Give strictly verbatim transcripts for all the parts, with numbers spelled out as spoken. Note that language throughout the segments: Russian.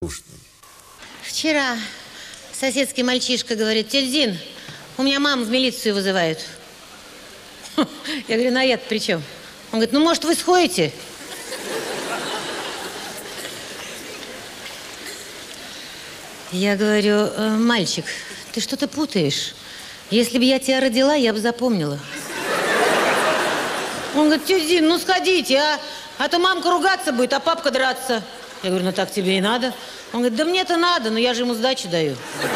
Вчера соседский мальчишка говорит: тетя Зин, у меня маму в милицию вызывают. Я говорю: на я-то при чем? Он говорит: ну, может, вы сходите? Я говорю: э, мальчик, ты что-то путаешь. Если бы я тебя родила, я бы запомнила. Он говорит: тетя Зин, ну сходите, а? А то мамка ругаться будет, а папка драться. Я говорю: ну так тебе и надо. Он говорит: да мне-то надо, но я же ему сдачу даю.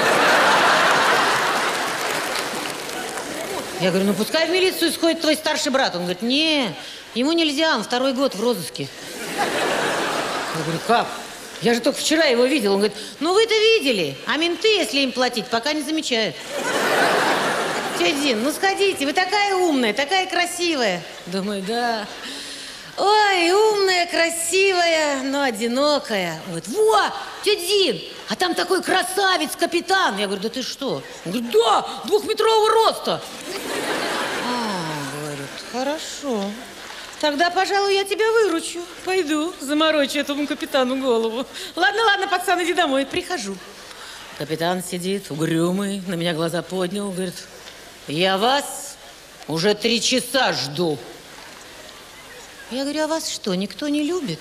Я говорю: ну пускай в милицию сходит твой старший брат. Он говорит: не, ему нельзя, он второй год в розыске. Я говорю: как? Я же только вчера его видел. Он говорит: ну вы-то видели, а менты, если им платить, пока не замечают. Тетя Зин, ну сходите, вы такая умная, такая красивая. Думаю: да. Ой, умная, красивая, но одинокая. Он говорит: во, тетя Зин, а там такой красавец-капитан. Я говорю: да ты что? Он говорит: да, двухметрового роста. А, говорит, хорошо. Тогда, пожалуй, я тебя выручу. Пойду заморочу этому капитану голову. Ладно, ладно, пацан, иди домой. Прихожу. Капитан сидит, угрюмый, на меня глаза поднял, говорит: я вас уже три часа жду. Я говорю: а вас что, никто не любит?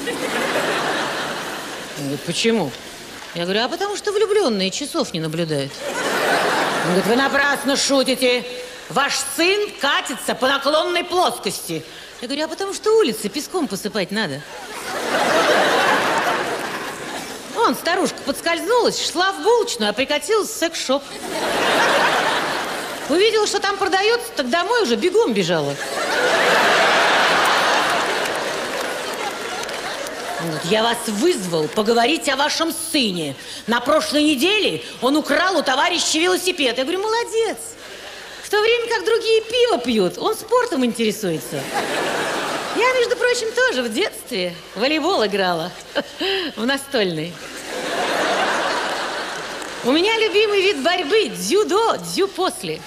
Он говорит: почему? Я говорю: а потому что влюбленные часов не наблюдают. Он говорит: вы напрасно шутите. Ваш сын катится по наклонной плоскости. Я говорю: а потому что улицы песком посыпать надо. Вон, старушка подскользнулась, шла в булочную, а прикатилась в секс-шоп. Увидела, что там продается, так домой уже бегом бежала. Он говорит: я вас вызвал поговорить о вашем сыне. На прошлой неделе он украл у товарища велосипед. Я говорю: молодец. В то время как другие пиво пьют, он спортом интересуется. Я, между прочим, тоже в детстве в волейбол играла. В настольный. У меня любимый вид борьбы – дзюдо, дзю после.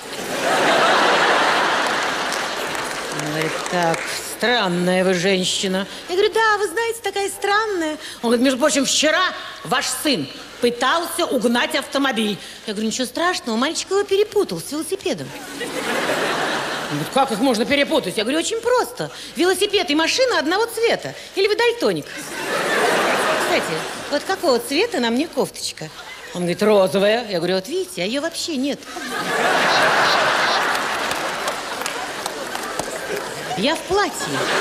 Он говорит: так, странная вы женщина. Я говорю: да, вы знаете, такая странная. Он говорит: между прочим, вчера ваш сын пытался угнать автомобиль. Я говорю: ничего страшного, мальчик его перепутал с велосипедом. Он говорит: как их можно перепутать? Я говорю: очень просто. Велосипед и машина одного цвета. Или вы дальтоник? Кстати, вот какого цвета на мне кофточка? Он говорит: розовая. Я говорю: вот видите, а ее вообще нет. Я в платье.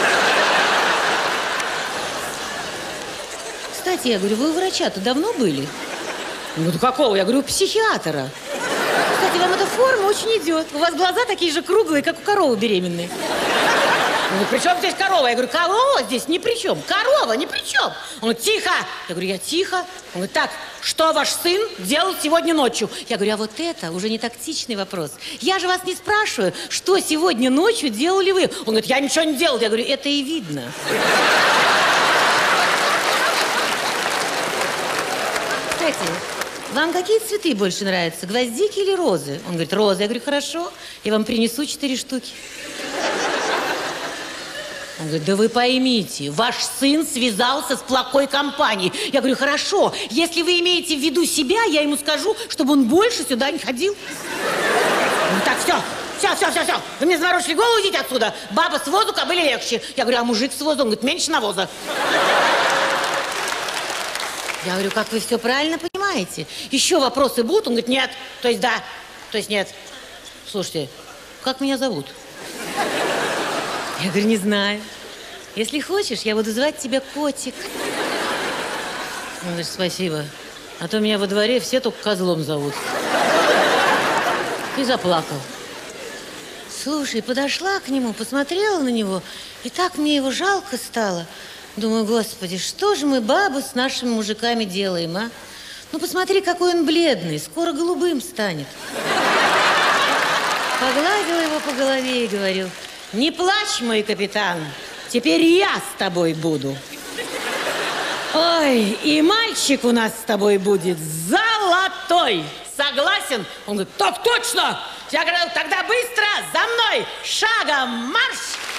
Кстати, я говорю: вы у врача-то давно были? Он говорит: какого? Я говорю: у психиатра. Кстати, вам эта форма очень идет. У вас глаза такие же круглые, как у коровы беременной. Он говорит: при чем здесь корова? Я говорю: корова здесь ни при чем. Корова ни при чем. Он говорит: тихо. Я говорю: я тихо. Он говорит: так, что ваш сын делал сегодня ночью? Я говорю: а вот это уже не тактичный вопрос. Я же вас не спрашиваю, что сегодня ночью делали вы. Он говорит: я ничего не делал. Я говорю: это и видно. Кстати, вам какие цветы больше нравятся, гвоздики или розы? Он говорит: розы. Я говорю: хорошо, я вам принесу четыре штуки. Он говорит: да вы поймите, ваш сын связался с плохой компанией. Я говорю: хорошо, если вы имеете в виду себя, я ему скажу, чтобы он больше сюда не ходил. Он говорит: так, все, все, все, все, все, вы мне заморочили голову, идите отсюда. Баба с возу, кобыле легче. Я говорю: а мужик с возу? Он говорит: меньше навоза. Я говорю: как вы все правильно понимаете? Еще вопросы будут? Он говорит: нет. То есть да, то есть нет. Слушайте, как меня зовут? Я говорю: не знаю. Если хочешь, я буду звать тебя Котик. Он говорит: спасибо. А то меня во дворе все только козлом зовут. И заплакал. Слушай, подошла к нему, посмотрела на него, и так мне его жалко стало. Думаю: господи, что же мы, бабы, с нашими мужиками делаем, а? Ну, посмотри, какой он бледный, скоро голубым станет. Погладила его по голове и говорю: не плачь, мой капитан, теперь я с тобой буду. Ой, и мальчик у нас с тобой будет золотой. Согласен? Он говорит: так точно. Я говорю: тогда быстро, за мной, шагом марш!